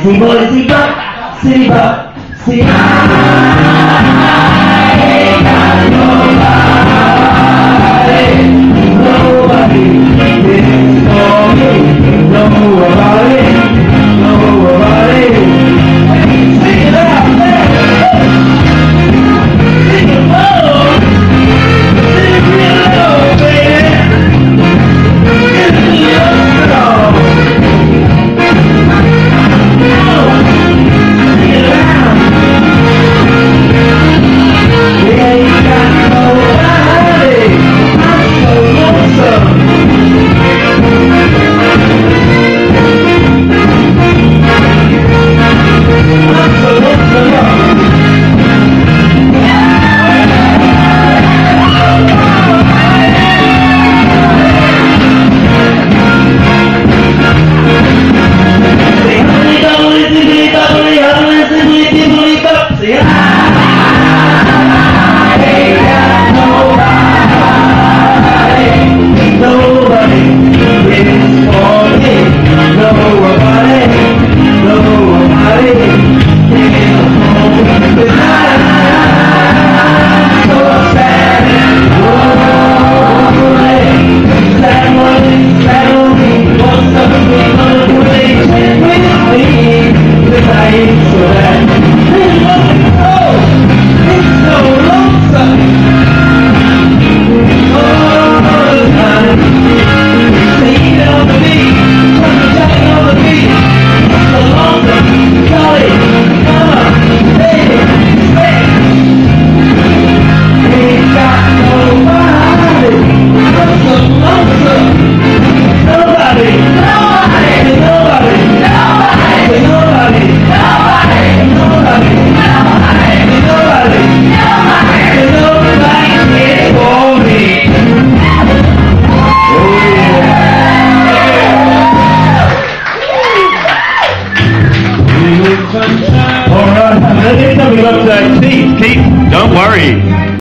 City boy, city pop, city pop, city pop. I ain't got nobody, nobody is for me. Nobody, nobody. Sing it out there. Sing it low. Sing it real low, baby. Get it low. Sing it out. We ain't got nobody. I'm so lonesome. Alright, let's get something up to Keith. Keith, don't worry.